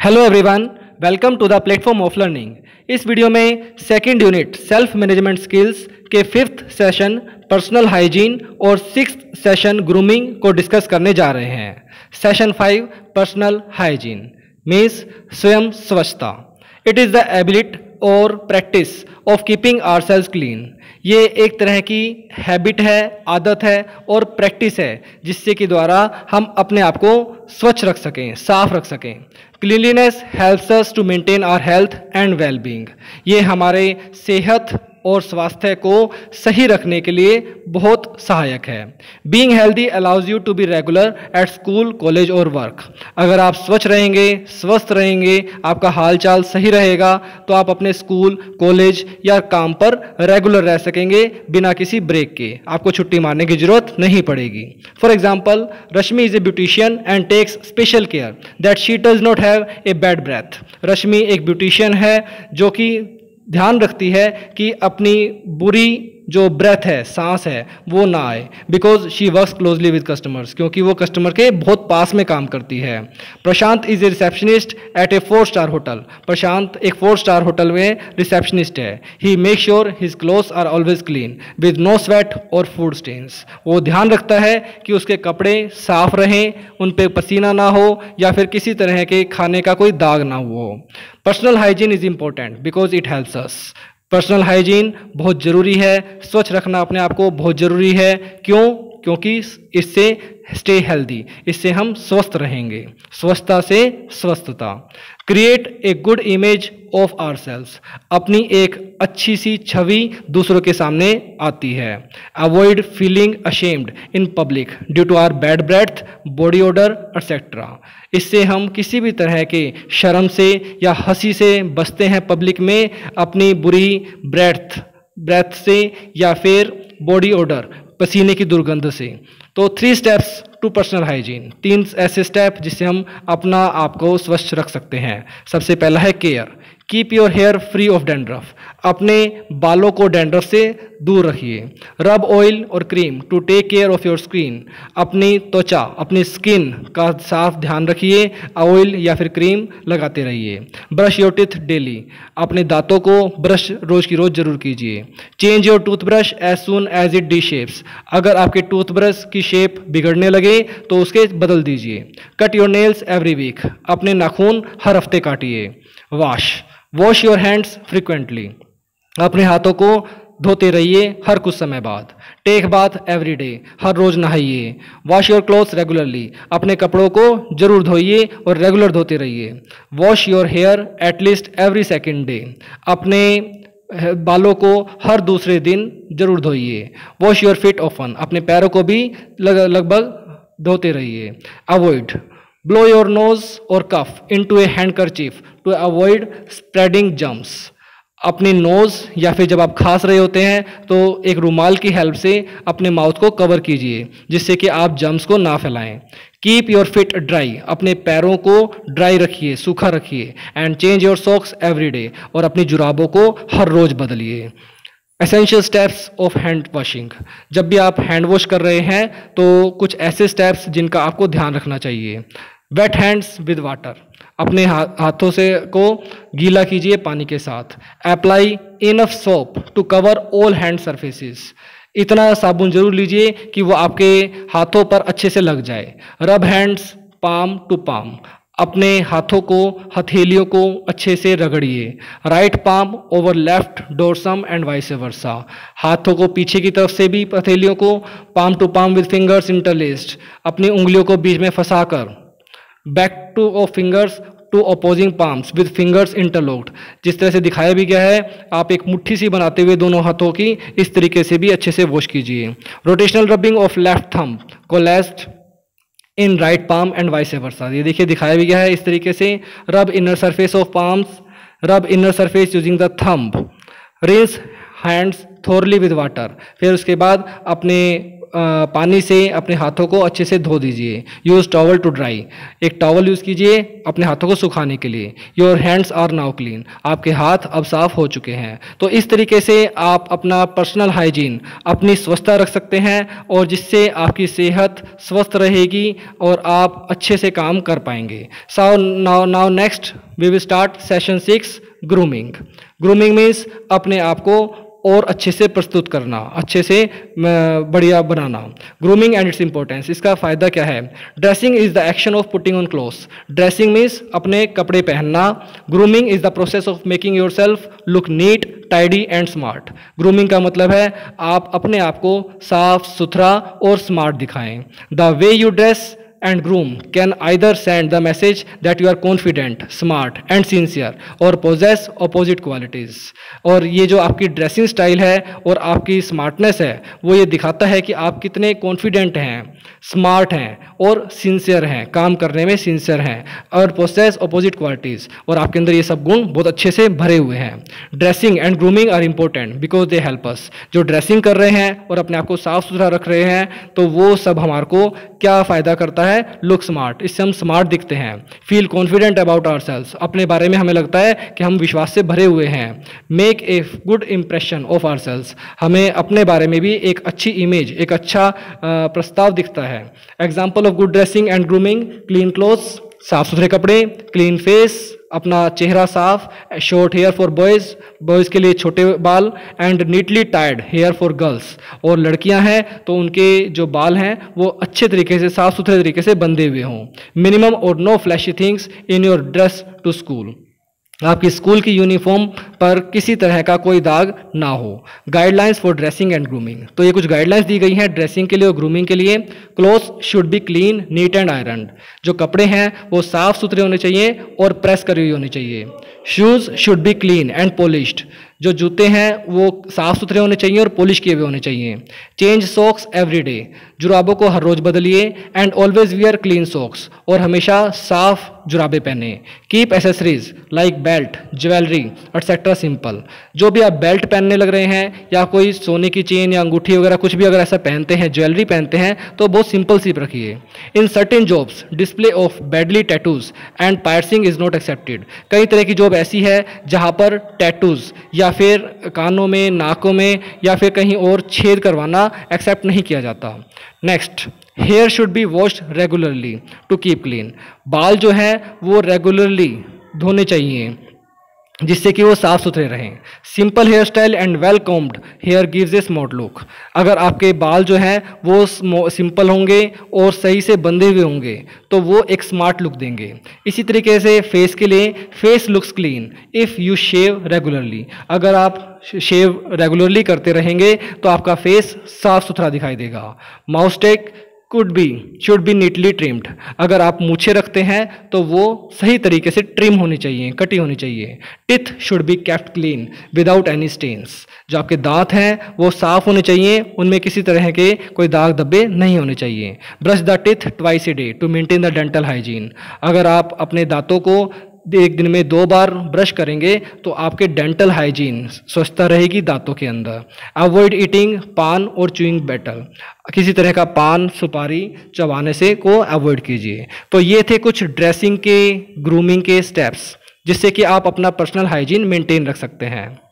Hello everyone, welcome to the platform of learning. इस video में second unit self management skills के 5th session personal hygiene और 6th session grooming को discuss करने जा रहे हैं। सेशन 5 पर्सनल हाइजीन मीन्स स्वयं स्वच्छता। इट इज़ द एबिलिटी और practice of keeping ourselves clean. ये एक तरह की हैबिट है, आदत है और प्रैक्टिस है जिससे कि द्वारा हम अपने आप को स्वच्छ रख सकें, साफ रख सकें। Cleanliness helps us to maintain our health and well being. ये हमारे सेहत और स्वास्थ्य को सही रखने के लिए बहुत सहायक है। Being healthy allows you to be regular at school, college और वर्क। अगर आप स्वच्छ रहेंगे, स्वस्थ रहेंगे, आपका हाल चाल सही रहेगा तो आप अपने स्कूल, कॉलेज या काम पर रेगुलर रह सकेंगे बिना किसी ब्रेक के। आपको छुट्टी मारने की जरूरत नहीं पड़ेगी। For example, Rashmi is a beautician and takes special care that she does not have a bad breath. Rashmi एक ब्यूटिशियन है जो कि ध्यान रखती है कि अपनी बुरी जो ब्रेथ है, सांस है, वो ना आए। Because she works closely with customers, क्योंकि वो कस्टमर के बहुत पास में काम करती है। Prashant is a receptionist at a 4-star hotel. Prashant एक 4-star होटल में रिसेप्शनिस्ट है। He make sure his clothes are always clean with no sweat और फूड स्टेन्स। वो ध्यान रखता है कि उसके कपड़े साफ रहें, उन पर पसीना ना हो या फिर किसी तरह के खाने का कोई दाग ना हो। Personal hygiene is important because it helps us. Personal hygiene बहुत ज़रूरी है, स्वच्छ रखना अपने आप को बहुत ज़रूरी है। क्यों? क्योंकि इससे स्टे हेल्दी, इससे हम स्वस्थ रहेंगे। स्वच्छता से स्वस्थता। Create a good image of ourselves. अपनी एक अच्छी सी छवि दूसरों के सामने आती है। Avoid feeling ashamed in public due to our bad breath, body odour etcetera. इससे हम किसी भी तरह के शर्म से या हंसी से बचते हैं पब्लिक में, अपनी बुरी ब्रेथ से या फिर बॉडी ओडर, पसीने की दुर्गंध से। तो 3 स्टेप्स टू पर्सनल हाइजीन, 3 ऐसे स्टेप जिससे हम अपना आप को स्वच्छ रख सकते हैं। सबसे पहला है care. Keep your hair free of dandruff. अपने बालों को डैंड्रफ से दूर रखिए। रब ऑयल और cream to take care of your skin. अपनी त्वचा, अपनी स्किन का साफ ध्यान रखिए। ऑयल या फिर क्रीम लगाते रहिए। Brush your teeth daily. अपने दांतों को ब्रश रोज की रोज जरूर कीजिए। Change your toothbrush as soon as it de shapes. अगर आपके टूथब्रश की शेप बिगड़ने लगे तो उसके बदल दीजिए। Cut your nails every week. अपने नाखून हर हफ्ते काटिए। Wash your hands frequently. अपने हाथों को धोते रहिए हर कुछ समय बाद। Take bath every day. हर रोज नहाइए। Wash your clothes regularly. अपने कपड़ों को जरूर धोइए और रेगुलर धोते रहिए। Wash your hair at least every second day. अपने बालों को हर दूसरे दिन जरूर धोइए। Wash your feet often. अपने पैरों को भी लगभग धोते रहिए। अवॉइड ब्लो योर नोज और cough into a handkerchief to avoid spreading germs. अपनी नोज या फिर जब आप खांस रहे होते हैं तो एक रुमाल की हेल्प से अपने माउथ को कवर कीजिए जिससे कि आप जर्म्स को ना फैलाएं। Keep your fit dry. अपने पैरों को ड्राई रखिए, सूखा रखिए। And change your socks every day. और अपनी जुराबों को हर रोज बदलिए। Essential steps of hand washing. जब भी आप हैंड वॉश कर रहे हैं तो कुछ ऐसे स्टेप्स जिनका आपको ध्यान रखना चाहिए। Wet hands with water. अपने हाथों से को गीला कीजिए पानी के साथ। Apply enough soap to cover all hand surfaces. इतना साबुन जरूर लीजिए कि वो आपके हाथों पर अच्छे से लग जाए। रब हैंड्स पाम टू पाम। अपने हाथों को, हथेलियों को अच्छे से रगड़िए। Right palm over left dorsum and vice versa. हाथों को पीछे की तरफ से भी हथेलियों को palm to palm with fingers interlaced. अपनी उंगलियों को बीच में फंसाकर। Back to of fingers to opposing palms with fingers interlocked. जिस तरह से दिखाया भी गया है, आप एक मुट्ठी सी बनाते हुए दोनों हाथों की इस तरीके से भी अच्छे से वॉश कीजिए। Rotational rubbing of left thumb coalesced in right palm and vice versa. ये देखिए दिखाया भी गया है इस तरीके से। Rub inner surface of palms, rub inner surface using the thumb. Rinse hands thoroughly with water. फिर उसके बाद अपने पानी से अपने हाथों को अच्छे से धो दीजिए। यूज़ टॉवल टू ड्राई, एक टॉवल यूज़ कीजिए अपने हाथों को सुखाने के लिए। Your hands are now clean, आपके हाथ अब साफ हो चुके हैं। तो इस तरीके से आप अपना पर्सनल हाइजीन, अपनी स्वच्छता रख सकते हैं और जिससे आपकी सेहत स्वस्थ रहेगी और आप अच्छे से काम कर पाएंगे। So now next we will start session 6 grooming. Grooming means अपने आप को और अच्छे से प्रस्तुत करना, अच्छे से बढ़िया बनाना। ग्रूमिंग एंड इट्स इंपॉर्टेंस, इसका फ़ायदा क्या है? Dressing is the action of putting on clothes, dressing means अपने कपड़े पहनना। Grooming is the process of making your self look neat, tidy and smart. Grooming का मतलब है आप अपने आप को साफ सुथरा और स्मार्ट दिखाएं। The way you dress and groom can either send the message that you are confident, smart and sincere or possess opposite qualities। और ये जो आपकी ड्रेसिंग स्टाइल है और आपकी स्मार्टनेस है वो ये दिखाता है कि आप कितने कॉन्फिडेंट हैं, स्मार्ट हैं और सिंसियर हैं, काम करने में सिंसियर हैं, और पोसेस अपोजिट क्वालिटीज़, और आपके अंदर ये सब गुण बहुत अच्छे से भरे हुए हैं। Dressing and grooming are important because they help us. जो ड्रेसिंग कर रहे हैं और अपने आप को साफ सुथरा रख रहे हैं तो वो सब हमारे को क्या फ़ायदा करता है? लुक स्मार्ट, इससे हम स्मार्ट दिखते हैं। फील कॉन्फिडेंट अबाउट आवरसेल्व्स, अपने बारे में हमें लगता है कि हम विश्वास से भरे हुए हैं। Make a good impression of ourselves, हमें अपने बारे में भी एक अच्छी इमेज, एक अच्छा प्रस्ताव दिखता है। Example of good dressing and grooming: clean clothes, साफ सुथरे कपड़े; क्लीन फेस, अपना चेहरा साफ; short hair for boys, boys के लिए छोटे बाल; and neatly tied hair for girls, और लड़कियां हैं तो उनके जो बाल हैं वो अच्छे तरीके से, साफ सुथरे तरीके से बंधे हुए हों। मिनिमम और no flashy things in your dress to school, आपकी स्कूल की यूनिफॉर्म पर किसी तरह का कोई दाग ना हो। Guidelines for dressing and grooming, तो ये कुछ गाइडलाइंस दी गई हैं ड्रेसिंग के लिए और ग्रूमिंग के लिए। Clothes should be clean, neat and iron, जो कपड़े हैं वो साफ सुथरे होने चाहिए और प्रेस करी हुई होनी चाहिए। Shoes should be clean and polished, जो जूते हैं वो साफ सुथरे होने चाहिए और पॉलिश किए हुए होने चाहिए। चेंज सॉक्स एवरी डे, जुराबों को हर रोज़ बदलिए। And always wear clean socks, और हमेशा साफ जुराबे पहने। Keep accessories like belt, jewellery etcetera simple, जो भी आप बेल्ट पहनने लग रहे हैं या कोई सोने की चेन या अंगूठी वगैरह कुछ भी अगर ऐसा पहनते हैं, ज्वेलरी पहनते हैं, तो बहुत सिंपल सी रखिए। In certain jobs display of badly tattoos and piercing is not accepted, कई तरह की जॉब ऐसी है जहाँ पर टैटूज या फिर कानों में, नाकों में या फिर कहीं और छेद करवाना एक्सेप्ट नहीं किया जाता। Next, hair should be washed regularly to keep clean, बाल जो है वो रेगुलरली धोने चाहिए जिससे कि वो साफ सुथरे रहें। Simple hair style and well combed hair gives a smart look, अगर आपके बाल जो हैं वो सिंपल होंगे और सही से बंधे हुए होंगे तो वो एक स्मार्ट लुक देंगे। इसी तरीके से फेस के लिए, face looks clean if you shave regularly, अगर आप शेव रेगुलरली करते रहेंगे तो आपका फेस साफ सुथरा दिखाई देगा। Moustache should be neatly trimmed, अगर आप मूछें रखते हैं तो वो सही तरीके से ट्रिम होनी चाहिए, कटी होनी चाहिए। Teeth should be kept clean without any stains, जो आपके दांत हैं वो साफ होने चाहिए, उनमें किसी तरह के कोई दाग धब्बे नहीं होने चाहिए। Brush the teeth twice a day to maintain the dental hygiene, अगर आप अपने दांतों को एक दिन में 2 बार ब्रश करेंगे तो आपके डेंटल हाइजीन स्वच्छता रहेगी दांतों के अंदर। अवॉइड ईटिंग पान और च्यूइंग बेटल, किसी तरह का पान, सुपारी चबाने से को अवॉइड कीजिए। तो ये थे कुछ ड्रेसिंग के, ग्रूमिंग के स्टेप्स जिससे कि आप अपना पर्सनल हाइजीन मेंटेन रख सकते हैं।